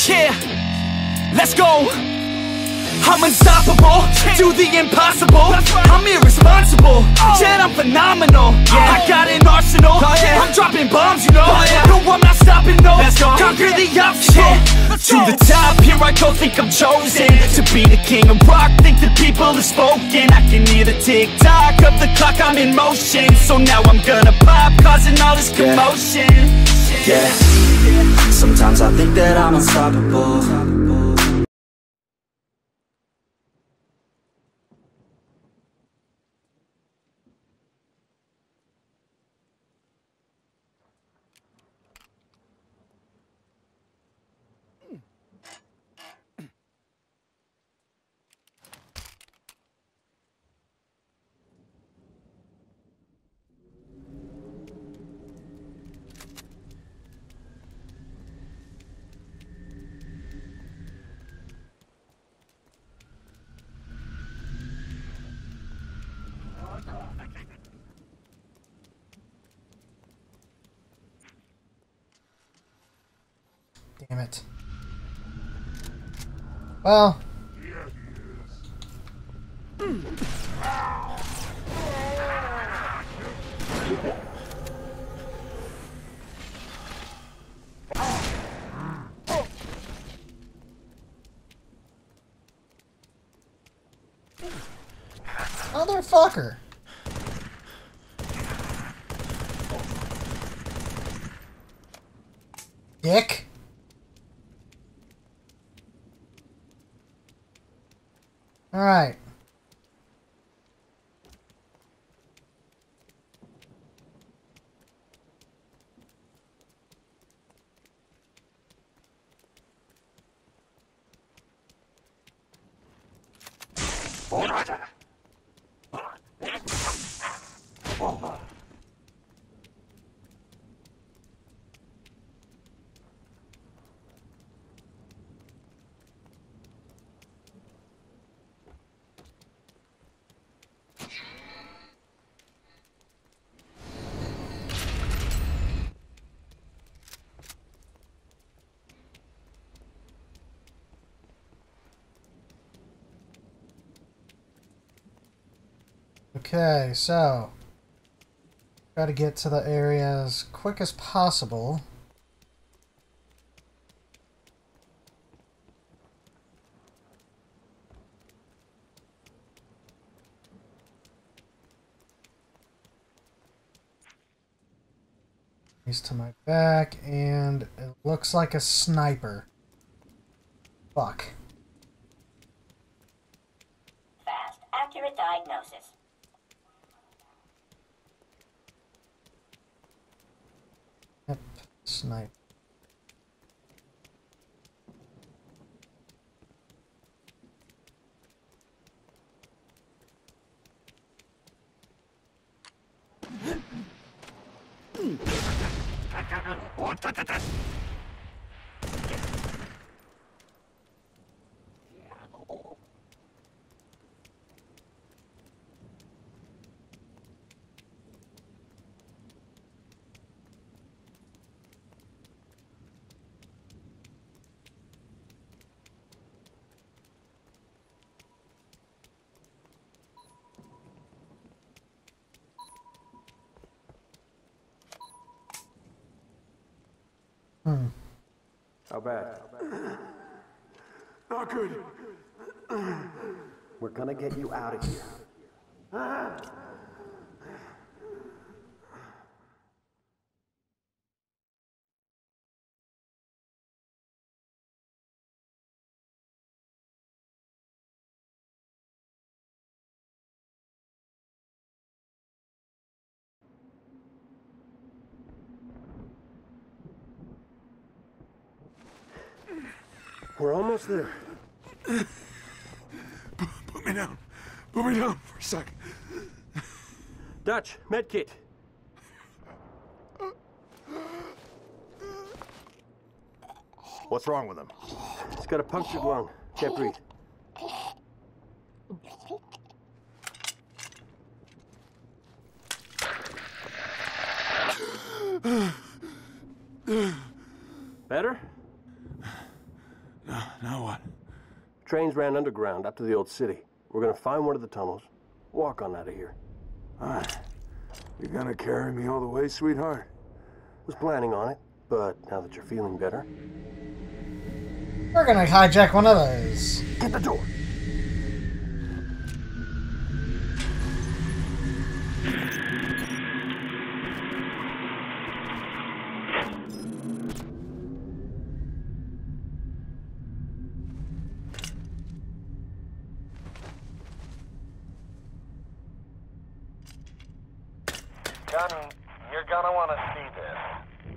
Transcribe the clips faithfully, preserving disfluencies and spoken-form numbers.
Yeah, let's go. I'm unstoppable, do the impossible. I'm irresponsible, yet I'm phenomenal. I got an arsenal, I'm dropping bombs, you know. No, I'm not stopping, no. Conquer the obstacle. To the top, here I go, think I'm chosen to be the king of rock, think the people have spoken. I can hear the tick-tock of the clock, I'm in motion. So now I'm gonna pop, causing all this commotion. Yeah, sometimes I think that I'm unstoppable. Damn it. Well. Motherfucker. Dick. All right. Okay, so try to get to the area as quick as possible. He's to my back, and it looks like a sniper. Fuck. Fast, accurate diagnosis. Yep, snipe. Hmm. How bad? Not good. We're gonna get you out of here. We're almost there. Put me down. Put me down for a second. Dutch, medkit. What's wrong with him? He's got a punctured lung. Can't breathe. Better? Now what? Trains ran underground up to the old city. We're gonna find one of the tunnels, walk on out of here. Alright. You gonna carry me all the way, sweetheart? Was planning on it, but now that you're feeling better, We're gonna hijack one of those. get the door. Gunny, you're gonna want to see this.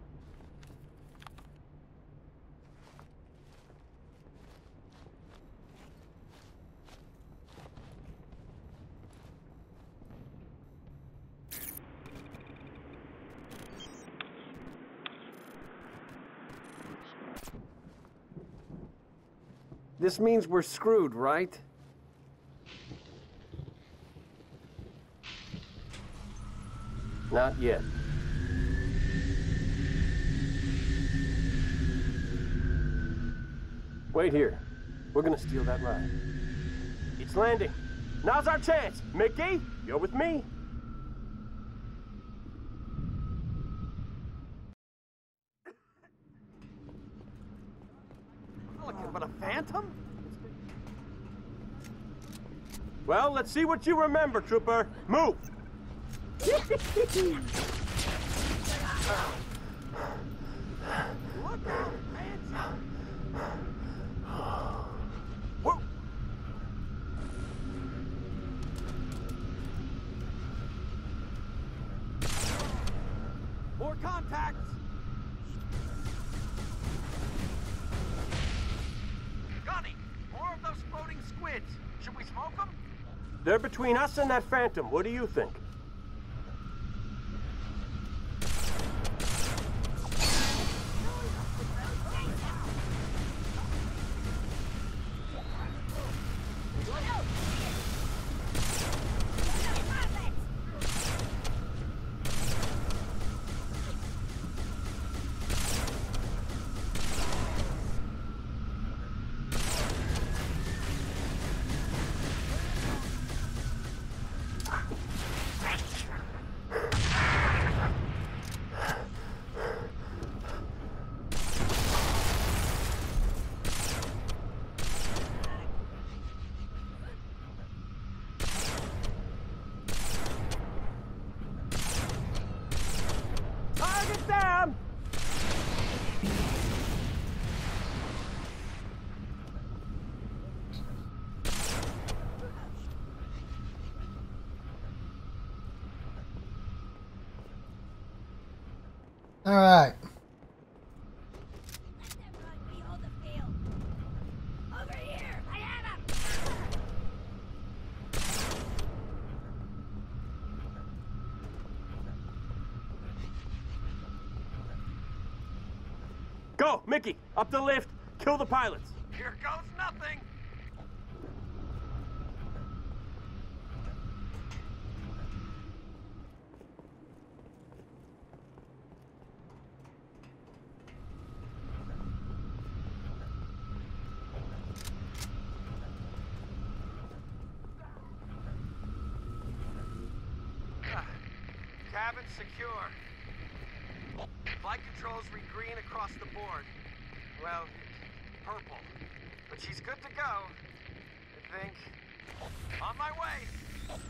This means we're screwed, right? Not yet. Wait here. We're gonna steal that ride. It's landing. Now's our chance. Mickey, you're with me. Looking but a phantom? Well, let's see what you remember, Trooper. Move! Look out, man! Whoa! More contacts! Gunny, more of those floating squids. Should we smoke them? They're between us and that phantom. What do you think? All right. Go, Mickey, up the lift, kill the pilots. Here goes nothing. Cabin secure. Flight controls read green across the board. Well, purple. But she's good to go, I think. On my way!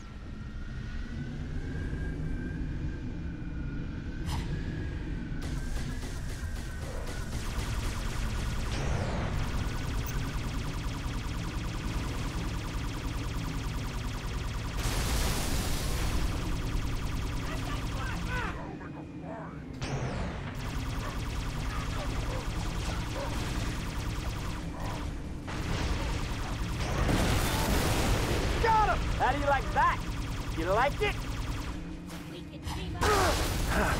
How do you like that? You like it? We can team up.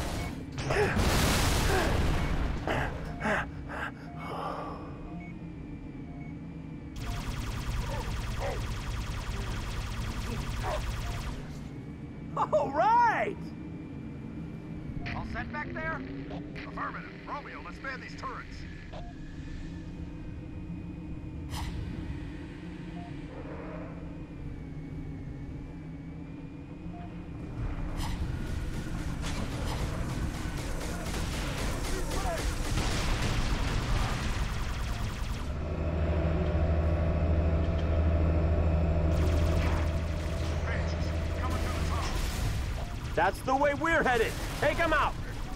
All right! All set back there? Affirmative. Romeo, let's man these turrets. That's the way we're headed. Take him out.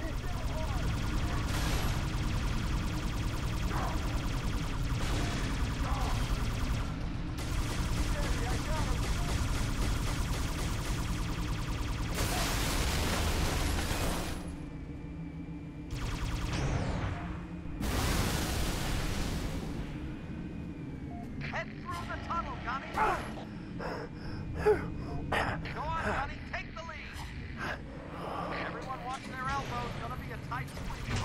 Head through the tunnel, Gunny. Go on, Gunny. Take the lead. Everyone watch their elbows. Gonna be a tight squeeze.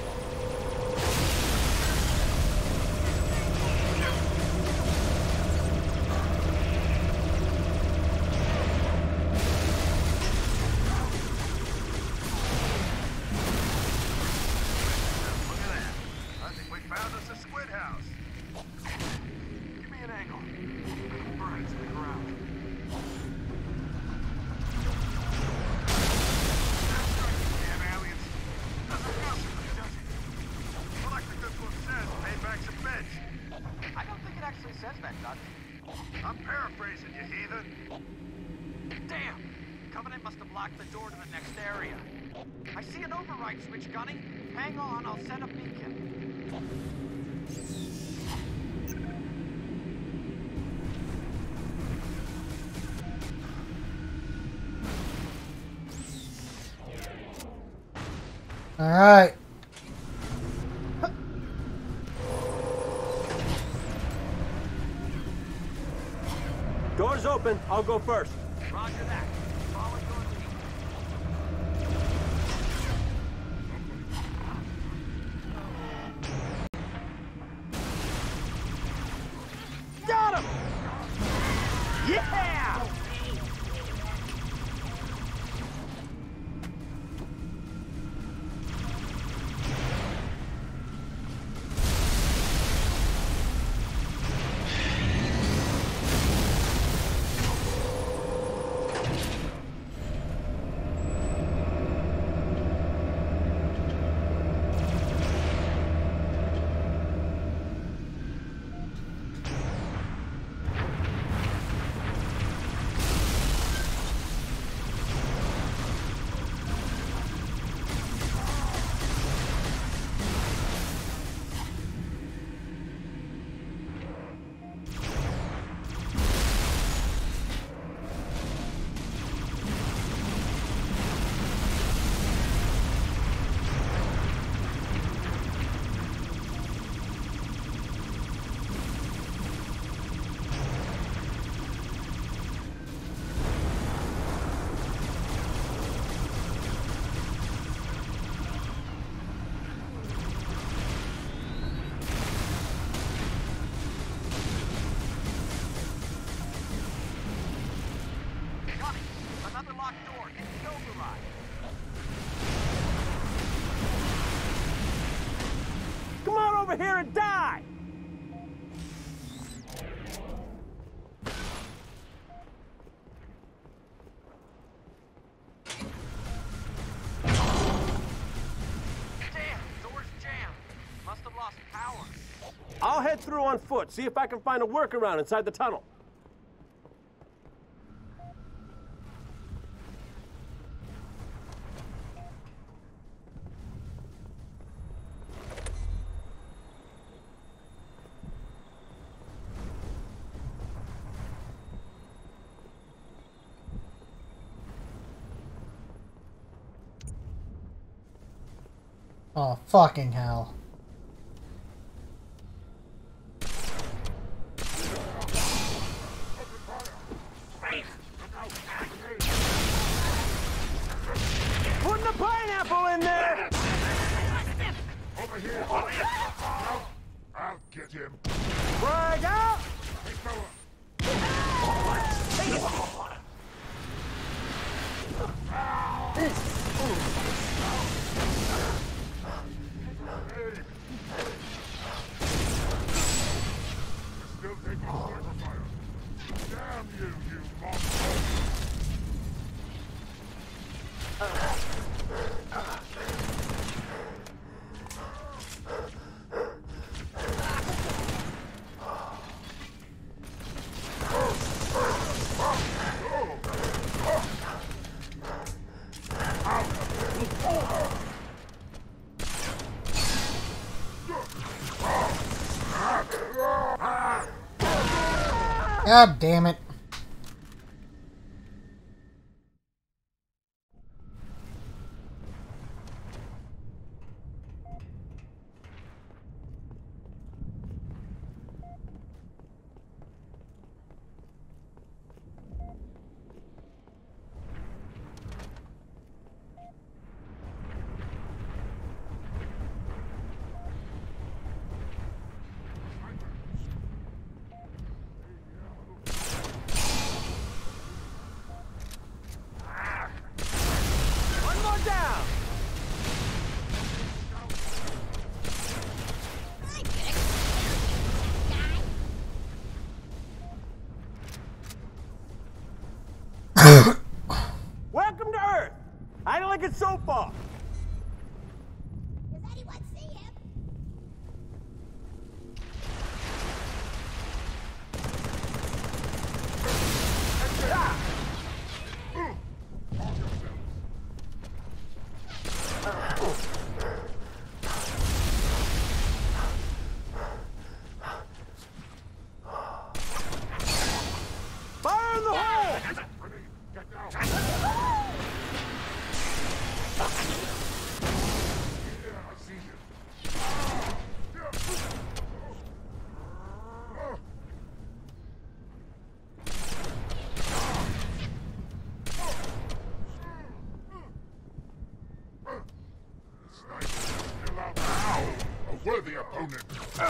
Look at that. I think we found us a squid house. Give me an angle. Birds in the ground. Damn aliens. Doesn't feel so good, does it? Well, like the good book says, payback's a bitch. I don't think it actually says that, Dutch. I'm paraphrasing, you heathen. Damn! Covenant must have locked the door to the next area. I see an override switch, Gunny. Hang on, I'll set a beacon. All right. Door's open. I'll go first. Roger that. Follow your lead. Got him! Yeah! Gunny, another locked door. Hit the override. Come on over here and die! Damn, door's jammed. Must have lost power. I'll head through on foot, see if I can find a workaround inside the tunnel. Oh, fucking hell. Putting the pineapple in there! Over here! I'll, I'll get him! Frag out! Still taking sniper fire! Damn you, you monster! God damn it. Welcome to Earth! I don't like it so far! Does anyone see him? Fire in the hole! Get down! Yeah, I see you. Still out now! A worthy opponent!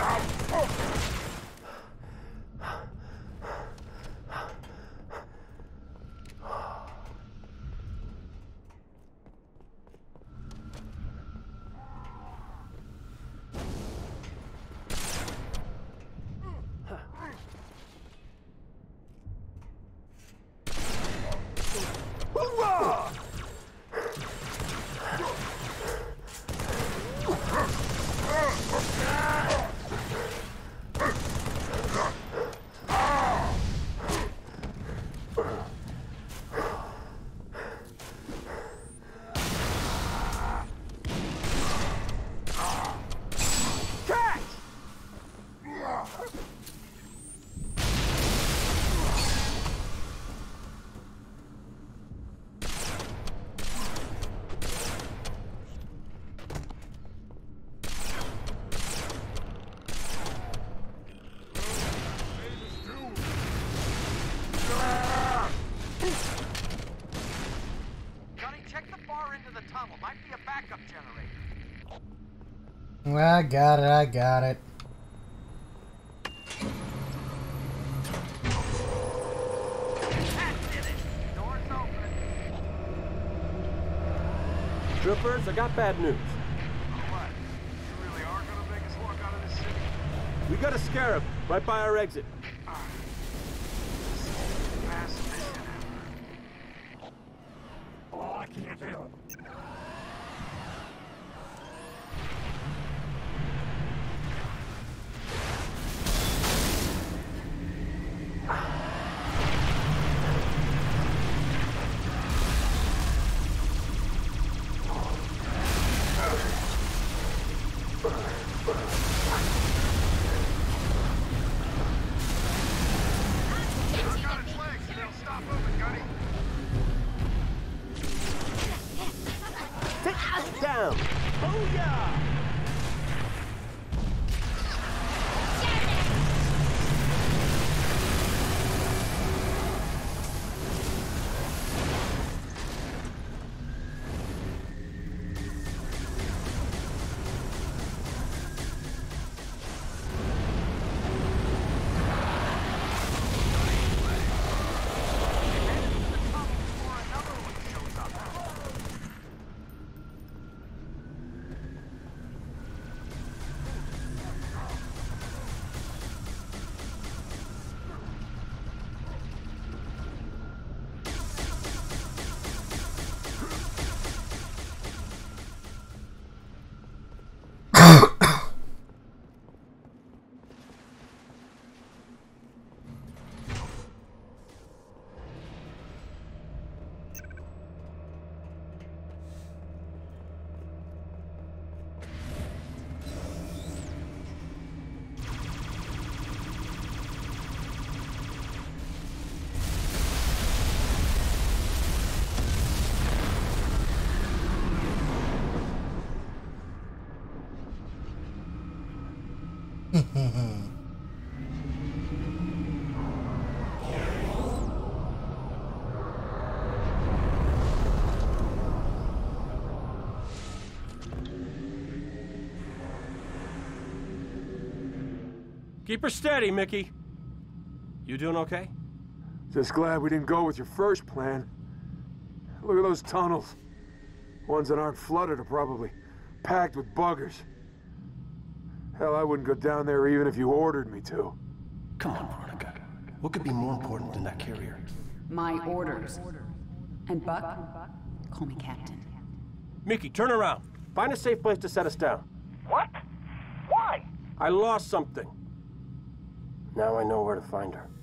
Hoorah! Catch! Johnny, check the far end of the tunnel. Might be a backup generator. I got it, I got it. That did it. Door's open. Troopers, I got bad news. What? You really are gonna make us walk out of this city? We got a scarab right by our exit. Fast mission. Oh, I can't feel it. Look out its legs and they'll stop moving, Gunny. Take it down! Booyah! Keep her steady, Mickey. You doing okay? Just glad we didn't go with your first plan. Look at those tunnels. Ones that aren't flooded are probably packed with buggers. Hell, I wouldn't go down there even if you ordered me to. Come on, Veronica. What could be more important than that carrier? My orders. And Buck, call me Captain. Mickey, turn around. Find a safe place to set us down. What? Why? I lost something. Now I know where to find her.